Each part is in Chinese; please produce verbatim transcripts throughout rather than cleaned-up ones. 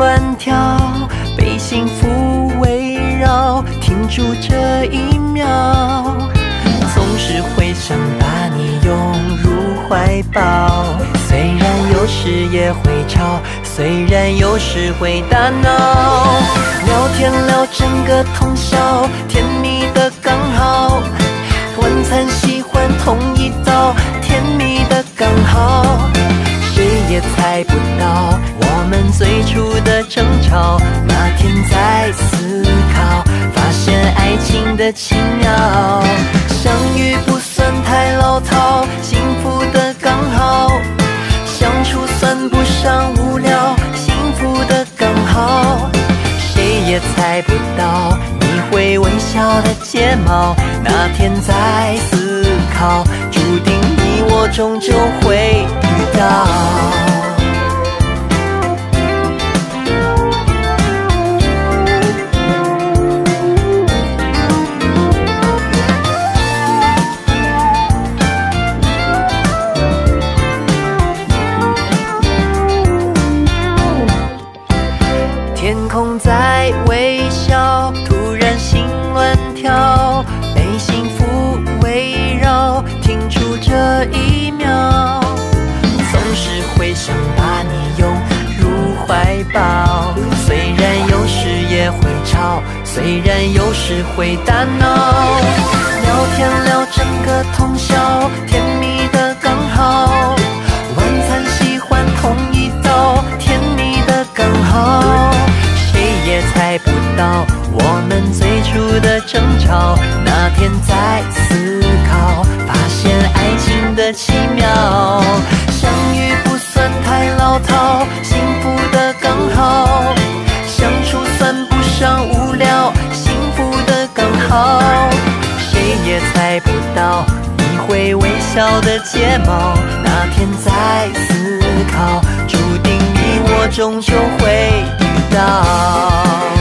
乱跳，被幸福围绕，停住这一秒，总是会想把你拥入怀抱。虽然有时也会吵，虽然有时会打闹，聊天聊整个通宵，甜蜜的刚好。晚餐喜欢同一道，甜蜜的刚好。谁也猜不到我们最初的争吵，那天在思考，发现爱情的奇妙。相遇不算太老套，幸福的刚好。相处算不上无聊，幸福的刚好。谁也猜不到你会微笑的睫毛，那天在思考，注定你我终究会遇到。天空在微笑，突然心乱跳，被幸福围绕，停住这一秒，总是会想把你拥入怀抱。虽然有时也会吵，虽然有时会打闹，聊天聊整个通宵，甜蜜的刚好。晚餐喜欢同一道，甜蜜的刚好。也猜不到我们最初的争吵，那天在思考，发现爱情的奇妙。相遇不算太老套，幸福的刚好。相处算不上无聊，幸福的刚好。谁也猜不到你会微笑的睫毛，那天在思考，注定你我终究会遇到。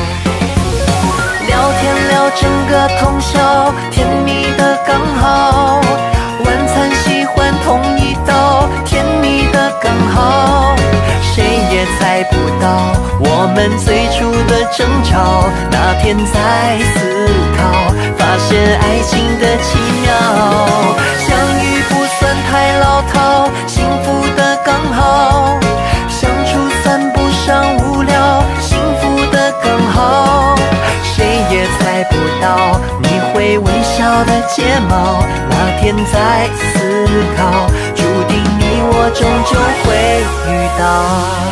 聊天聊整个通宵，甜蜜的刚好。晚餐喜欢同一道，甜蜜的刚好。谁也猜不到我们最初的争吵，那天在思考，发现爱情的奇妙。相遇不算太老套，幸福的刚好。相处算不上无聊，幸福的刚好。谁也猜不到你会微笑的睫毛，那天在思考，注定你我终究会遇到。